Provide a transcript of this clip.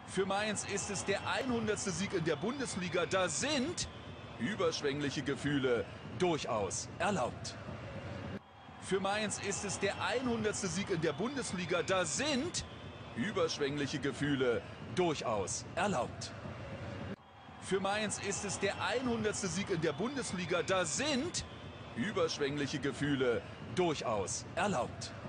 Für Mainz ist es der 100. Sieg in der Bundesliga. Da sind überschwängliche Gefühle durchaus erlaubt. Für Mainz ist es der 100. Sieg in der Bundesliga. Da sind überschwängliche Gefühle durchaus erlaubt. Für Mainz ist es der 100. Sieg in der Bundesliga. Da sind überschwängliche Gefühle durchaus erlaubt.